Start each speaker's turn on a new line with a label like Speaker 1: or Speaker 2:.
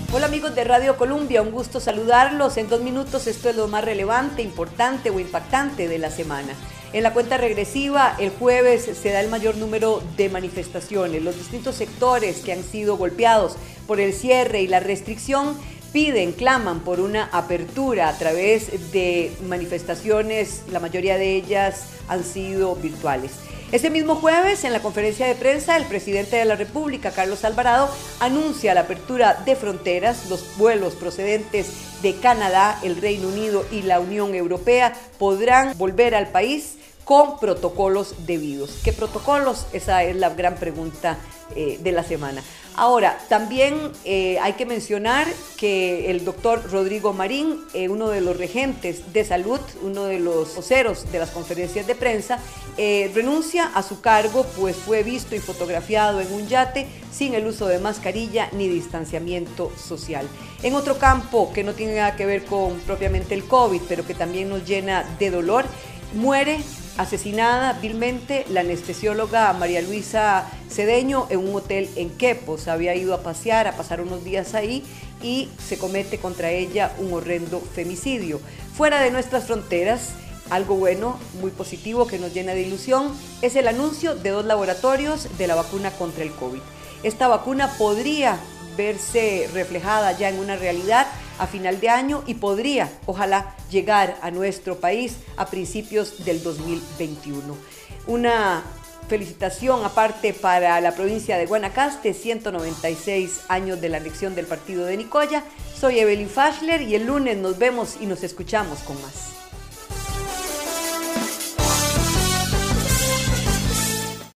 Speaker 1: Hola amigos de Radio Colombia, un gusto saludarlos. En 2 minutos esto es lo más relevante, importante o impactante de la semana. En la cuenta regresiva, el jueves se da el mayor número de manifestaciones. Los distintos sectores que han sido golpeados por el cierre y la restricción claman por una apertura a través de manifestaciones, la mayoría de ellas han sido virtuales. Ese mismo jueves, en la conferencia de prensa, el presidente de la República, Carlos Alvarado, anuncia la apertura de fronteras. Los vuelos procedentes de Canadá, el Reino Unido y la Unión Europea podrán volver al país con protocolos debidos. ¿Qué protocolos? Esa es la gran pregunta de la semana. Ahora, también hay que mencionar que el doctor Rodrigo Marín, uno de los regentes de salud, uno de los voceros de las conferencias de prensa, renuncia a su cargo, pues fue visto y fotografiado en un yate sin el uso de mascarilla ni distanciamiento social. En otro campo que no tiene nada que ver con propiamente el COVID, pero que también nos llena de dolor, muere asesinada vilmente la anestesióloga María Luisa Cedeño en un hotel en Quepos. Había ido a pasear, a pasar unos días ahí y se comete contra ella un horrendo femicidio. Fuera de nuestras fronteras, algo bueno, muy positivo, que nos llena de ilusión, es el anuncio de 2 laboratorios de la vacuna contra el COVID. Esta vacuna podría verse reflejada ya en una realidad a final de año y podría, ojalá, llegar a nuestro país a principios del 2021. Una felicitación aparte para la provincia de Guanacaste, 196 años de la anexión del partido de Nicoya. Soy Evelyn Fashler y el lunes nos vemos y nos escuchamos con más.